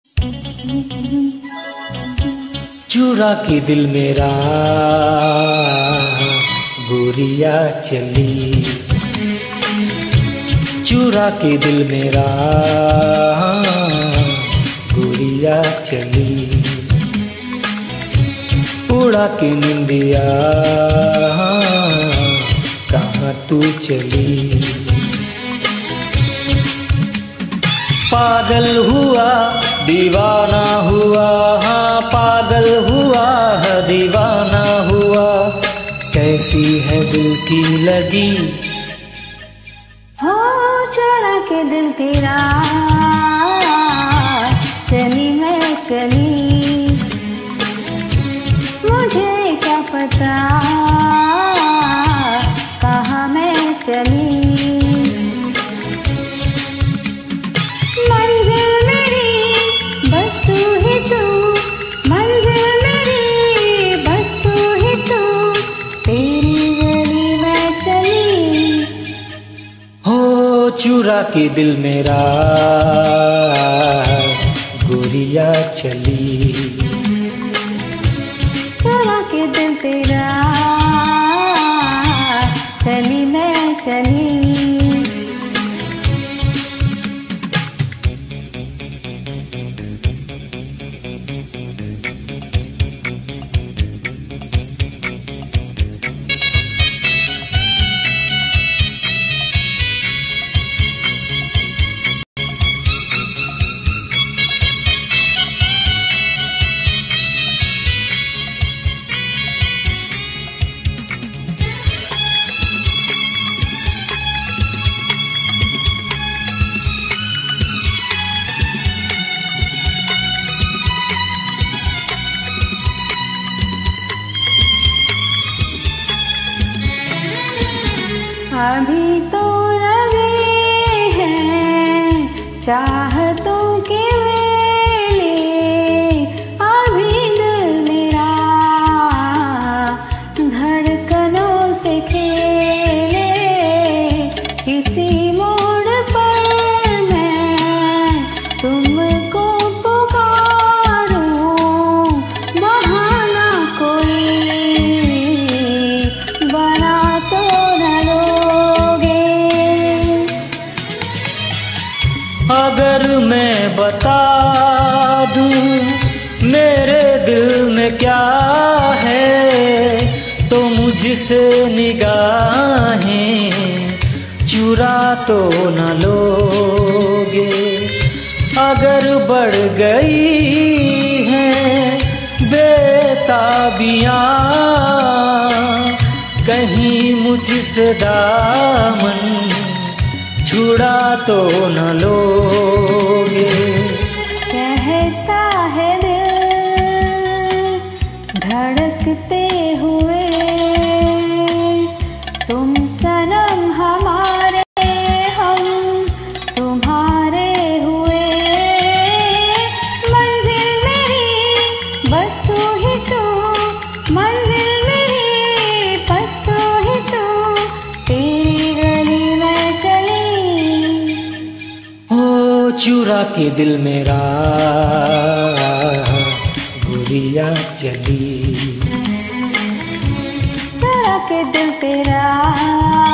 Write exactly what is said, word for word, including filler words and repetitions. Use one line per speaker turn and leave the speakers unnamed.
चुरा के दिल मेरा गोरिया चली, चुरा के दिल मेरा गोरिया चली, उड़ा के निंदिया कहाँ तू चली। पागल हुआ दीवाना हुआ, हाँ पागल हुआ दीवाना हुआ, कैसी है दिल की लगी।
हो चुरा के दिल तेरा चली मैं चली, मुझे क्या पता कहाँ मैं चली।
चुरा के दिल मेरा गोरिया चली,
चुरा के दिल तेरा चली मैं चली। अभी तो लगे हैं चाहतों के वेले, अभी दिल मेरा धड़कनों से खेले, किसी मोड़ पर मैं तुमको पुकारूं, बहाना कोई बना तो
अगर मैं बता दूं मेरे दिल में क्या है, तो मुझसे निगाहें चुरा तो न लोगे। अगर बढ़ गई हैं बेताबियां कहीं मुझसे दामन छुड़ा तो न लोगे।
कहता है दिल धड़कते हुए, तुम सनम हमारे हम तुम्हारे हुए, मंजिल मेरी बस तू ही तू, मंजिल मेरी बस तू ही तू, तेरी गली में चली।
चुरा के दिल मेरा गोरिया चली,
चुरा के दिल तेरा